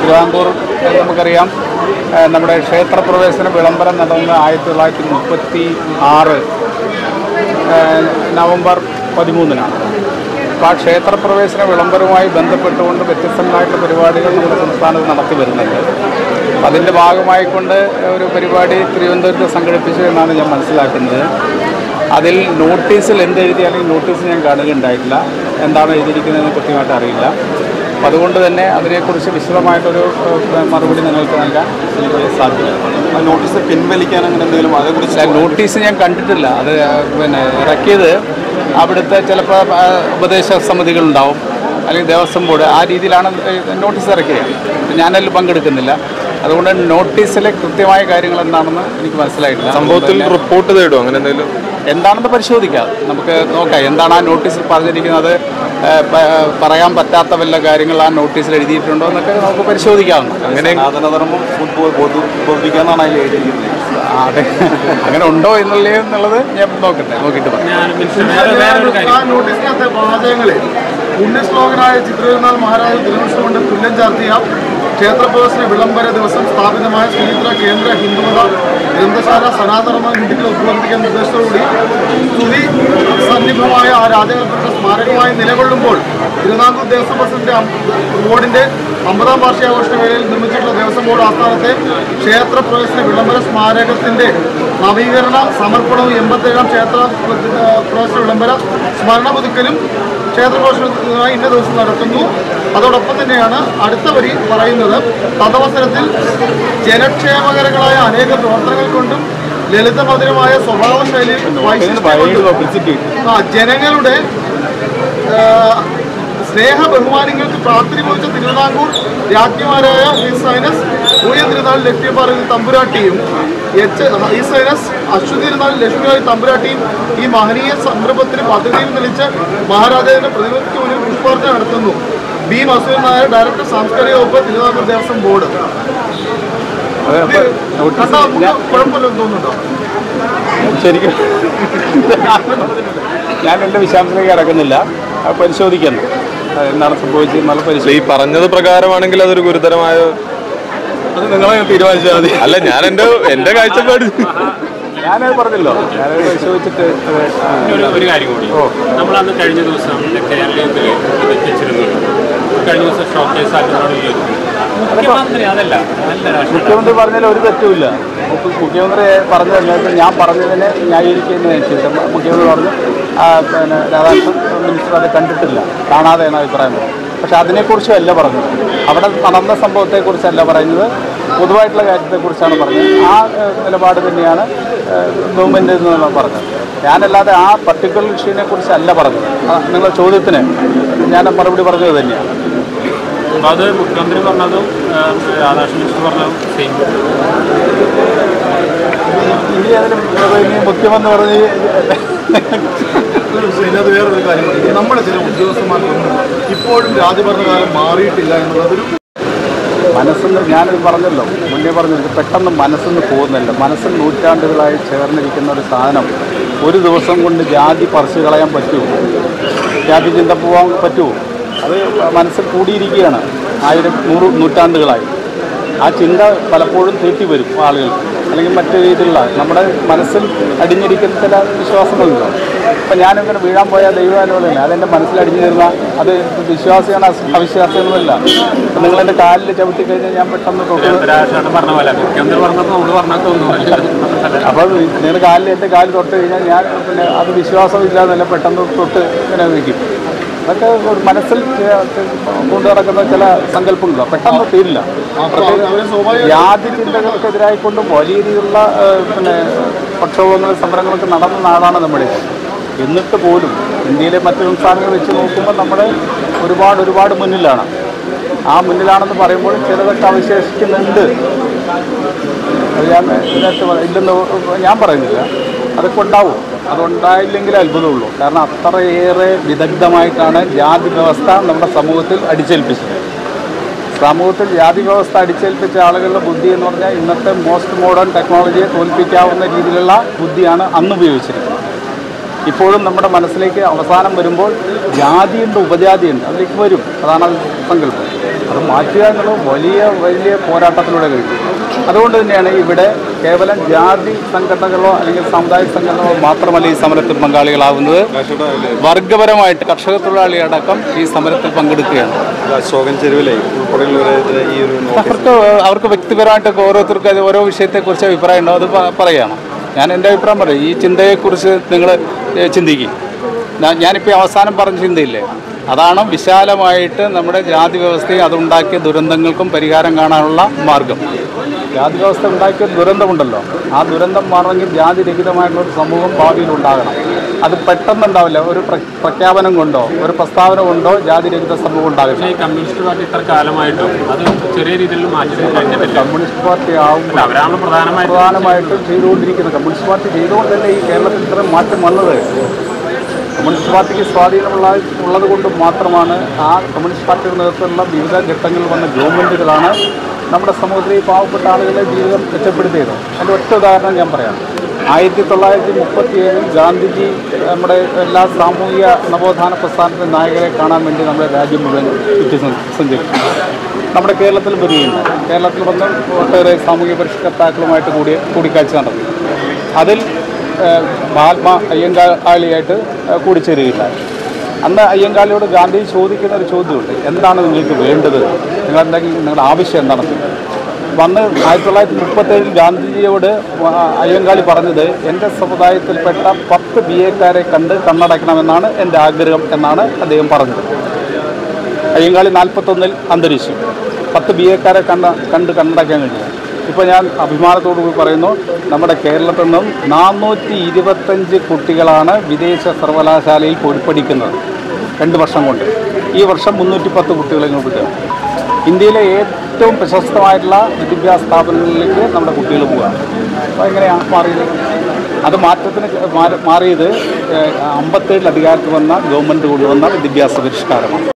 തിരുവിതാംകൂർ നമുക്കറിയാം, നമ്മുടെ ക്ഷേത്രപ്രവേശന വിളംബരം നടന്നത് 1936 നവംബർ 13-നാണ്. അപ്പോൾ ആ ക്ഷേത്രപ്രവേശന വിളംബരവുമായി ബന്ധപ്പെട്ടുകൊണ്ട് വ്യത്യസ്തങ്ങളായിട്ടുള്ള പരിപാടികൾ നമ്മുടെ സംസ്ഥാനത്ത് നടത്തി വരുന്നുണ്ട്. അതിൻ്റെ ഭാഗമായിക്കൊണ്ട് ഒരു പരിപാടി തിരുവനന്തപുരത്ത് സംഘടിപ്പിച്ചു എന്നാണ് ഞാൻ മനസ്സിലാക്കുന്നത്. അതിൽ നോട്ടീസിൽ എന്തെഴുതിയാലും നോട്ടീസ് ഞാൻ കാണുകയുണ്ടായിട്ടില്ല. എന്താണ് എഴുതിയിരിക്കുന്നതെന്ന് കൃത്യമായിട്ട് അറിയില്ല. അപ്പം അതുകൊണ്ട് തന്നെ അതിനെക്കുറിച്ച് വിശദമായിട്ടൊരു മറുപടി നിങ്ങൾക്ക് നൽകാൻ എനിക്ക് സാധ്യമല്ല. നോട്ടീസ് പിൻവലിക്കാൻ അങ്ങനെ എന്തെങ്കിലും അതേക്കുറിച്ച്? നോട്ടീസ് ഞാൻ കണ്ടിട്ടില്ല. അത് ഇറക്കിയത് അവിടുത്തെ ചിലപ്പോൾ ഉപദേശ സമിതികളുണ്ടാവും, അല്ലെങ്കിൽ ദേവസ്വം ബോർഡ്, ആ രീതിയിലാണ് നോട്ടീസ് ഇറക്കിയത്. ഞാനതിൽ പങ്കെടുക്കുന്നില്ല. അതുകൊണ്ട് നോട്ടീസിലെ കൃത്യമായ കാര്യങ്ങൾ എന്താണെന്ന് എനിക്ക് മനസ്സിലായിട്ടില്ല. സംഭവത്തിൽ റിപ്പോർട്ട് തേടും അങ്ങനെ എന്തെങ്കിലും എന്താണെന്ന് പരിശോധിക്കാം. നമുക്ക് നോക്കാം എന്താണ് ആ നോട്ടീസിൽ പറഞ്ഞിരിക്കുന്നത്. പറയാൻ പറ്റാത്ത വല്ല കാര്യങ്ങൾ ആ നോട്ടീസിൽ എഴുതിയിട്ടുണ്ടോ എന്നൊക്കെ നമുക്ക് പരിശോധിക്കാവുന്ന. അങ്ങനെ സനാതനധർമ്മം ബോധിപ്പിക്കാന്നാണ് അതിൽ എഴുതിയിരിക്കുന്നത്. അതെ, അങ്ങനെ ഉണ്ടോ എന്നുള്ളത് ഞാൻ നോക്കിയിട്ട് പറയാം. നോട്ടീസിനകത്തെ വാചകങ്ങളിൽ പുണ്യശ്ലോകനായ ചിത്രതിരുനാൾ മഹാരാജ ദിനോത്സവം കൊണ്ട് തുല്യം ചാർത്തിയ ക്ഷേത്രപ്രവേശന വിളംബര ദിവസം സ്ഥാപിതമായ ശ്രീത്ര കേന്ദ്ര ഹിന്ദുമത ഗ്രന്ഥശാല സനാതന ഹിന്ദുക്കളെ ഉദ്ബോധിപ്പിക്കുന്ന നിർദ്ദേശത്തോടുകൂടി സ്തുതി സന്നിഭമായ ആ രാജകൽപ്പന സ്മാരകമായി നിലകൊള്ളുമ്പോൾ തിരുവിതാംകൂർ ദേവസ്വം പ്രസിഡന്റ് ബോർഡിന്റെ 50ാം വാർഷികാഘോഷ വേളയിൽ നിർമ്മിച്ചിട്ടുള്ള ദേവസ്വം ബോർഡ് ആസ്ഥാനത്തെ ക്ഷേത്രപ്രവേശന വിളംബര സ്മാരകത്തിന്റെ നവീകരണ സമർപ്പണവും 87ാം ക്ഷേത്ര പ്രവേശന വിളംബര സ്മരണ പുതുക്കലും ക്ഷേത്രപ്രവേശനത്തിനായി ഇന്ന ദിവസം നടത്തുന്നു. അതോടൊപ്പം തന്നെയാണ് അടുത്ത വരി പറയുന്നത്, തദവസരത്തിൽ ജനക്ഷേമകരങ്ങളായ അനേക പ്രവർത്തനങ്ങൾ കൊണ്ടും ലളിതമധുരമായ സ്വഭാവ ശൈലിയിൽ ജനങ്ങളുടെ സ്നേഹ ബഹുമാനങ്ങൾക്ക് പ്രാർത്ഥന പോയിച്ച തിരുവിതാംകൂർ രാജ്ഞിമാരായ ഹിസ് ഹൈനസ് ഊയ തിരുനാൾ ലക്ഷ്മിപാർവതി തമ്പുരാട്ടിയും ഹിസ് ഹൈനസ് അശ്വതി തിരുനാൾ ലക്ഷ്മിപാർവതി തമ്പുരാട്ടിയും ഈ മഹനീയ സംരംഭത്തിന് പദ്ധതിയിൽ തെളിച്ച് മഹാരാജാവിന്റെ പ്രതിനിധിക്ക് മുന്നിൽ പുഷ്പാർച്ചന നടത്തുന്നു. ബി മസൂർ നായർ, ഡയറക്ടർ സാംസ്കാരിക വകുപ്പ്, തിരുവിതാംകൂർ ദേവസ്വം ബോർഡ്. കുഴപ്പമില്ലെന്ന് തോന്നുന്നുണ്ടോ? ശരിക്കും ഞാൻ എൻ്റെ വിശദാംശത്തിലേക്ക് കിടക്കുന്നില്ല. പരിശോധിക്കണം എന്താണ് സംഭവിച്ചതെന്നുള്ള പരിശോധന. ഈ പറഞ്ഞത് പ്രകാരമാണെങ്കിൽ അതൊരു ഗുരുതരമായ, അത് നിങ്ങളെ തീരുമാനിച്ചാൽ മതി. അല്ല, ഞാൻ എൻ്റെ കാഴ്ചപ്പാട് ഞാനത് പറഞ്ഞല്ലോ. ഞാനത് പരിശോധിച്ചിട്ട് ഒരു കാര്യം കൂടി. നമ്മളന്ന് കഴിഞ്ഞ ദിവസം കേരളത്തിൽ എത്തിച്ചിരുന്നു. കഴിഞ്ഞ ദിവസം ഷോക്കേസ് ആക്കുന്നതോട് മുഖ്യമന്ത്രി അതല്ല മുഖ്യമന്ത്രി പറഞ്ഞാൽ ഒരു തെറ്റുമില്ല. മുഖ്യമന്ത്രി പറഞ്ഞത് ഞാൻ പറഞ്ഞതിനെ ന്യായീകരിക്കുന്നതനുസരിച്ച് മുഖ്യമന്ത്രി പറഞ്ഞു പിന്നെ രാധാകൃഷ്ണൻ മിനിസ്റ്റർ അത് കണ്ടിട്ടില്ല, കാണാതെയാണ് അഭിപ്രായം. പക്ഷെ അതിനെക്കുറിച്ചും അല്ല പറഞ്ഞത്. അവിടെ നടന്ന സംഭവത്തെക്കുറിച്ചല്ല പറയുന്നത്, പൊതുവായിട്ടുള്ള കാര്യത്തെക്കുറിച്ചാണ് പറഞ്ഞത്. ആ നിലപാട് തന്നെയാണ് ഗവൺമെൻറ് എന്ന് പറഞ്ഞത്. ഞാനല്ലാതെ ആ പർട്ടിക്കുലർ ഇഷ്യൂവിനെ കുറിച്ചല്ല പറഞ്ഞത്. നിങ്ങളുടെ ചോദ്യത്തിന് ഞാൻ മറുപടി പറഞ്ഞത് തന്നെയാണ്. അത് മുഖ്യമന്ത്രി പറഞ്ഞതും രാധാകൃഷ്ണൻ മിനിസ്റ്റർ പറഞ്ഞതും സെയിം. ഇനി അതിന് മുഖ്യമന്ത്രി പറഞ്ഞ് ഇതിനകത്ത് വേറൊരു കാര്യം, നമ്മുടെ ചില ഉദ്യോഗസ്ഥന്മാർക്കൊന്നും ഇപ്പോഴും രാജഭരണകാലം മാറിയിട്ടില്ല എന്നുള്ളതൊരു മനസ്സിന്ന് ഞാനിത് പറഞ്ഞല്ലോ, മുന്നേ പറഞ്ഞത് പെട്ടെന്ന് മനസ്സിന്ന് പോകുന്നില്ല. മനസ്സിൽ നൂറ്റാണ്ടുകളായി ചേർന്നിരിക്കുന്ന ഒരു സാധനം ഒരു ദിവസം കൊണ്ട് ജാതി പറിച്ചു കളയാൻ പറ്റുമോ? ജാതി ചിന്ത പോകാൻ പറ്റുമോ? അത് മനസ്സിൽ കൂടിയിരിക്കുകയാണ് 100 നൂറ്റാണ്ടുകളായി. ആ ചിന്ത പലപ്പോഴും തീട്ടി വരും ആളുകൾ, അല്ലെങ്കിൽ മറ്റു രീതിയിലുള്ള നമ്മുടെ മനസ്സിൽ അടിഞ്ഞിരിക്കുന്ന ചില വിശ്വാസങ്ങളുണ്ടോ. അപ്പം ഞാനിങ്ങനെ വീഴാൻ പോയാൽ ദൈവാനുഭവമല്ല, അതെൻ്റെ മനസ്സിലടിഞ്ഞു തരുന്ന അത് വിശ്വാസിയാണ്, അവിശ്വാസികളല്ല. അപ്പം നിങ്ങളെൻ്റെ കാലിൽ ചവിട്ടി കഴിഞ്ഞാൽ ഞാൻ പെട്ടെന്ന് പറഞ്ഞ പോലെ മുഖ്യമന്ത്രി പറഞ്ഞപ്പോൾ നമ്മൾ പറഞ്ഞാൽ തോന്നുന്നു. അപ്പോൾ നിങ്ങൾ എൻ്റെ കാലിൽ തൊട്ട് കഴിഞ്ഞാൽ ഞാൻ പിന്നെ അത് വിശ്വാസമില്ലാതല്ല പെട്ടെന്ന് തൊട്ട് ഇങ്ങനെ വയ്ക്കും. അതൊക്കെ മനസ്സിൽ കൊണ്ടു നടക്കുന്ന ചില സങ്കല്പങ്ങളോ പെട്ടെന്ന് തീരില്ല. ജാതി ചിന്തകൾക്കെതിരായിക്കൊണ്ട് വലിയ രീതിയിലുള്ള പിന്നെ പ്രക്ഷോഭങ്ങളും സമരങ്ങളൊക്കെ നടന്ന നാടാണ് നമ്മുടെ. എന്നിട്ട് പോലും ഇന്ത്യയിലെ മറ്റു സംസ്ഥാനങ്ങൾ വെച്ച് നോക്കുമ്പോൾ നമ്മുടെ ഒരുപാട് മുന്നിലാണ്. ആ മുന്നിലാണെന്ന് പറയുമ്പോൾ ചിലതൊക്കെ അവശേഷിക്കുന്നുണ്ട്. അത് ഞാൻ നേരത്തെ ഇല്ലെന്ന് ഞാൻ പറയുന്നില്ല. അതൊക്കെ ഉണ്ടാവും. അതുണ്ടായില്ലെങ്കിൽ അത്ഭുതമുള്ളൂ. കാരണം അത്രയേറെ വിദഗ്ധമായിട്ടാണ് ജാതി വ്യവസ്ഥ നമ്മുടെ സമൂഹത്തിൽ അടിച്ചേൽപ്പിച്ചത്. സമൂഹത്തിൽ ജാതി വ്യവസ്ഥ അടിച്ചേൽപ്പിച്ച ആളുകളുടെ ബുദ്ധി എന്ന് പറഞ്ഞാൽ ഇന്നത്തെ മോസ്റ്റ് മോഡേൺ ടെക്നോളജിയെ തോൽപ്പിക്കാവുന്ന രീതിയിലുള്ള ബുദ്ധിയാണ് അന്ന് ഉപയോഗിച്ചിരിക്കുന്നത്. ഇപ്പോഴും നമ്മുടെ മനസ്സിലേക്ക് അവസാനം വരുമ്പോൾ ജാതിയുണ്ട്, ഉപജാതിയുണ്ട്, അതിലേക്ക് വരും. അതാണ് സങ്കല്പം. അത് മാറ്റുക എന്നുള്ളത് വലിയ പോരാട്ടത്തിലൂടെ കഴിയും. അതുകൊണ്ട് തന്നെയാണ് ഇവിടെ കേവലം ജാതി സംഘടനകളോ അല്ലെങ്കിൽ സമുദായ സംഘടനകളോ മാത്രമല്ല ഈ സമരത്തിൽ പങ്കാളികളാവുന്നത്. വർഗപരമായിട്ട് കർഷക തൊഴിലാളിയടക്കം ഈ സമരത്തിൽ പങ്കെടുക്കുകയാണ്. അവർക്ക് വ്യക്തിപരമായിട്ടൊക്കെ ഓരോരുത്തർക്ക് ഓരോ വിഷയത്തെക്കുറിച്ച് അഭിപ്രായം ഉണ്ടാവും. അത് പറയുകയാണ്. ഞാൻ എൻ്റെ അഭിപ്രായം പറയും. ഈ ചിന്തയെക്കുറിച്ച് നിങ്ങൾ ചിന്തിക്കും. ഞാനിപ്പോൾ അവസാനം പറഞ്ഞ ചിന്തയില്ലേ, അതാണ് വിശാലമായിട്ട് നമ്മുടെ ജാതി വ്യവസ്ഥയും അതുണ്ടാക്കിയ ദുരന്തങ്ങൾക്കും പരിഹാരം കാണാനുള്ള മാർഗം. ജാതി വ്യവസ്ഥ ഉണ്ടാക്കിയ ദുരന്തമുണ്ടല്ലോ, ആ ദുരന്തം മാറണമെങ്കിൽ ജാതിരഹിതമായിട്ടുള്ളൊരു സമൂഹം ഭാവിയിൽ ഉണ്ടാകണം. അത് പെട്ടെന്നുണ്ടാവില്ല. ഒരു പ്രഖ്യാപനം കൊണ്ടോ ഒരു പ്രസ്താവന കൊണ്ടോ ജാതിരഹിത സമൂഹം ഉണ്ടാകില്ല. ഈ കമ്മ്യൂണിസ്റ്റ് പാർട്ടി ഇത്ര കാലമായിട്ടും അത് ചെറിയ രീതിയിൽ മാറ്റി കഴിഞ്ഞിട്ടില്ല. കമ്മ്യൂണിസ്റ്റ് പാർട്ടി ആവുമ്പോൾ അവരാണ് പ്രധാനമായിട്ടും ചെയ്തുകൊണ്ടിരിക്കുന്നത്. കമ്മ്യൂണിസ്റ്റ് പാർട്ടി ചെയ്തുകൊണ്ടല്ലേ ഈ കേരളത്തിൽ ഇത്ര മാറ്റം വന്നത്. കമ്മ്യൂണിസ്റ്റ് പാർട്ടിക്ക് സ്വാധീനമുള്ളത് കൊണ്ട് മാത്രമാണ് ആ കമ്മ്യൂണിസ്റ്റ് പാർട്ടിയുടെ നേതൃത്വത്തിലുള്ള വിവിധ ഘട്ടങ്ങളിൽ വന്ന ഗവൺമെൻറ്റുകളാണ് നമ്മുടെ സമൂഹത്തിലെ ഈ പാവപ്പെട്ട ആളുകളുടെ ജീവിതം മെച്ചപ്പെടുത്തിയത്. അതിൻ്റെ ഒറ്റ ഉദാഹരണം ഞാൻ പറയാം. 1937 ഗാന്ധിജി നമ്മുടെ എല്ലാ സാമൂഹിക നവോത്ഥാന പ്രസ്ഥാനത്തിൻ്റെ നായകരെ കാണാൻ വേണ്ടി നമ്മുടെ രാജ്യം മുഴുവൻ ചുറ്റി സഞ്ചരിച്ചു. നമ്മുടെ കേരളത്തിൽ വരികയുണ്ട്. കേരളത്തിൽ വന്ന് ഒട്ടേറെ സാമൂഹിക പരിഷ്കർത്താക്കളുമായിട്ട് കൂടിക്കാഴ്ച നടത്തി. അതിൽ മഹാത്മാ അയ്യങ്കാളിയായിട്ട് കൂടിച്ചേരുകയില്ല. അന്ന് അയ്യങ്കാളിയോട് ഗാന്ധി ചോദിക്കുന്ന ഒരു ചോദ്യമുണ്ട്, എന്താണ് നിങ്ങൾക്ക് വേണ്ടത്, നിങ്ങളുടെ ആവശ്യം എന്താണെന്ന്. വന്ന് 1937 ഗാന്ധിജിയോട് അയ്യങ്കാളി പറഞ്ഞത്, എൻ്റെ സമുദായത്തിൽപ്പെട്ട 10 BA-ക്കാരെ കണ്ട് കണ്ണടയ്ക്കണമെന്നാണ് എൻ്റെ ആഗ്രഹം എന്നാണ് അദ്ദേഹം പറഞ്ഞത്. അയ്യങ്കാളി 41 അന്തരിച്ചു. 10 BA-ക്കാരെ കണ്ട് കണ്ണടയ്ക്കാൻ കഴിഞ്ഞു. ഇപ്പോൾ ഞാൻ അഭിമാനത്തോടു കൂടി പറയുന്നു, നമ്മുടെ കേരളത്തിൽ നിന്നും 425 കുട്ടികളാണ് വിദേശ സർവകലാശാലയിൽ പോയി പഠിക്കുന്നത് 2 വർഷം കൊണ്ട്. ഈ വർഷം 310 കുട്ടികളെ കിട്ടുക. ഇന്ത്യയിലെ ഏറ്റവും പ്രശസ്തമായിട്ടുള്ള വിദ്യാഭ്യാസ സ്ഥാപനങ്ങളിലേക്ക് നമ്മുടെ കുട്ടികൾ പോവുക. അപ്പോൾ എങ്ങനെയാണ് മാറിയത്? അത് മാറിയത് 57 അധികാരത്തിൽ വന്ന ഗവൺമെൻറ് കൊണ്ടുവന്ന വിദ്യാഭ്യാസ പരിഷ്കാരമാണ്.